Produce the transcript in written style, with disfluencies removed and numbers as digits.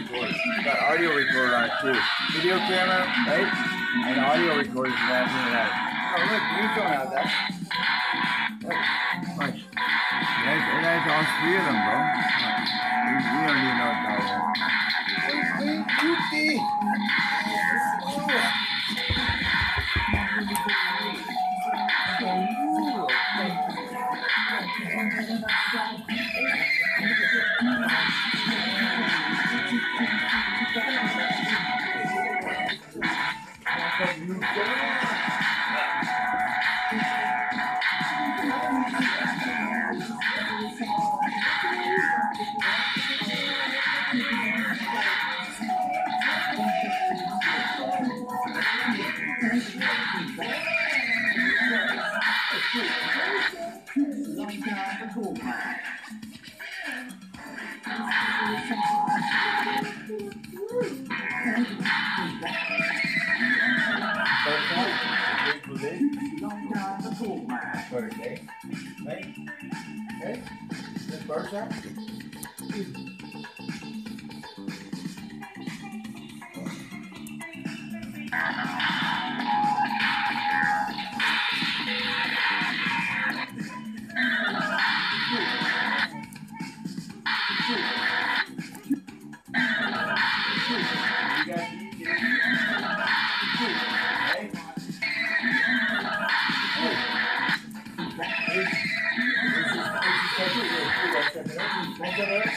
recorder. It's got audio recorder on it too. Video camera, right? And audio recorder is that. Oh look, you don't have that. Look, watch. That's all three of them, bro. We don't even know what that Birthday, right? Okay? This bird's out? Thank you.